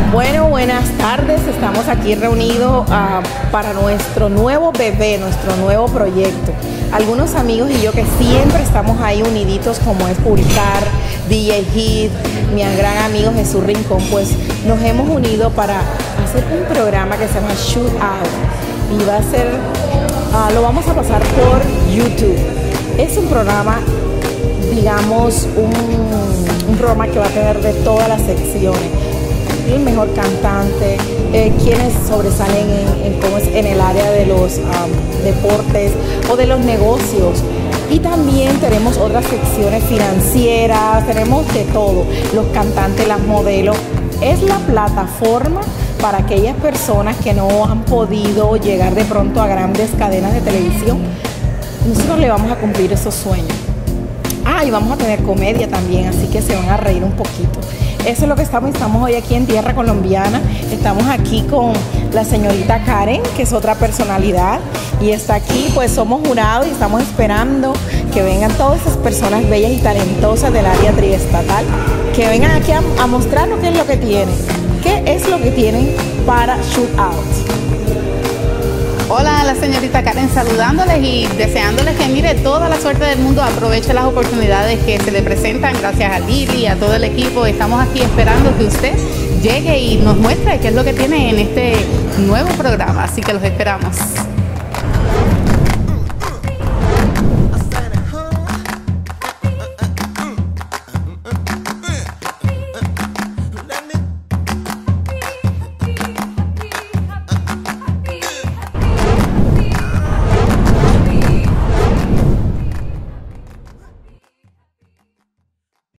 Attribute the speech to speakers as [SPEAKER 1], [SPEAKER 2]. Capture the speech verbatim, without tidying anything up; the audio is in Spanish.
[SPEAKER 1] Bueno, buenas tardes. Estamos aquí reunidos uh, para nuestro nuevo bebé, nuestro nuevo proyecto. Algunos amigos y yo que siempre estamos ahí uniditos, como es Pulcar, D J Hit, mi gran amigo Jesús Rincón, pues nos hemos unido para hacer un programa que se llama Shoot Out. Y va a ser, uh, lo vamos a pasar por YouTube. Es un programa, digamos, un, un programa que va a tener de todas las secciones. El mejor cantante, eh, quienes sobresalen en, en, cómo es, en el área de los um, deportes o de los negocios. Y también tenemos otras secciones financieras, tenemos de todo, los cantantes, las modelos. Es la plataforma para aquellas personas que no han podido llegar de pronto a grandes cadenas de televisión. Nosotros le vamos a cumplir esos sueños. Ah, y vamos a tener comedia también, así que se van a reír un poquito. Eso es lo que estamos, estamos hoy aquí en tierra colombiana. Estamos aquí con la señorita Karen, que es otra personalidad, y está aquí, pues somos jurados y estamos esperando que vengan todas esas personas bellas y talentosas del área triestatal, que vengan aquí a, a mostrarnos qué es lo que tienen, qué es lo que tienen para Shoot Out.
[SPEAKER 2] Hola, la señorita Karen saludándoles y deseándoles que mire toda la suerte del mundo, aproveche las oportunidades que se le presentan gracias a Lili y a todo el equipo. Estamos aquí esperando que usted llegue y nos muestre qué es lo que tiene en este nuevo programa, así que los esperamos.